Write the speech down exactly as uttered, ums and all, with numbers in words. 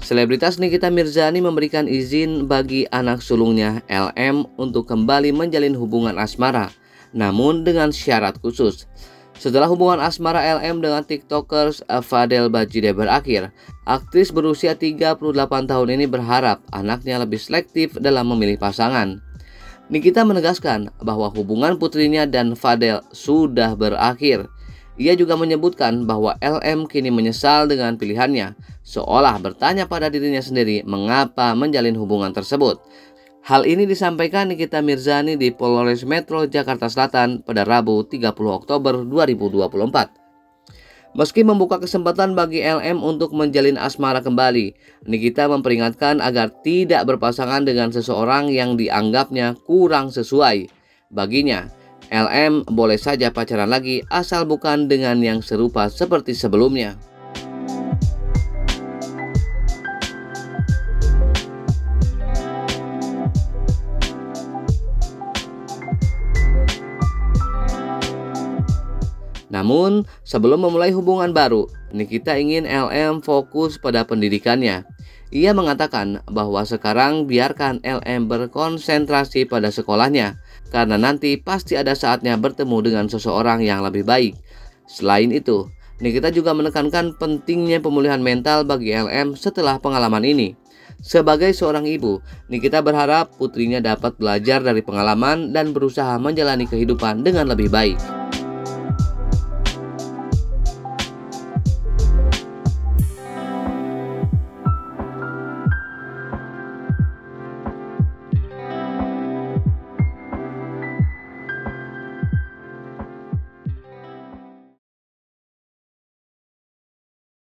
Selebritas Nikita Mirzani memberikan izin bagi anak sulungnya L M untuk kembali menjalin hubungan asmara, namun dengan syarat khusus. Setelah hubungan asmara L M dengan tiktokers Fadel Bajide berakhir, aktris berusia tiga puluh delapan tahun ini berharap anaknya lebih selektif dalam memilih pasangan. Nikita menegaskan bahwa hubungan putrinya dan Fadel sudah berakhir. Ia juga menyebutkan bahwa L M kini menyesal dengan pilihannya, seolah bertanya pada dirinya sendiri mengapa menjalin hubungan tersebut. Hal ini disampaikan Nikita Mirzani di Polres Metro Jakarta Selatan pada Rabu tiga puluh Oktober dua ribu dua puluh empat. Meski membuka kesempatan bagi L M untuk menjalin asmara kembali, Nikita memperingatkan agar tidak berpasangan dengan seseorang yang dianggapnya kurang sesuai. Baginya, L M boleh saja pacaran lagi asal bukan dengan yang serupa seperti sebelumnya. Namun, sebelum memulai hubungan baru, Nikita ingin L M fokus pada pendidikannya. Ia mengatakan bahwa sekarang biarkan L M berkonsentrasi pada sekolahnya, karena nanti pasti ada saatnya bertemu dengan seseorang yang lebih baik. Selain itu, Nikita juga menekankan pentingnya pemulihan mental bagi L M setelah pengalaman ini. Sebagai seorang ibu, Nikita berharap putrinya dapat belajar dari pengalaman dan berusaha menjalani kehidupan dengan lebih baik.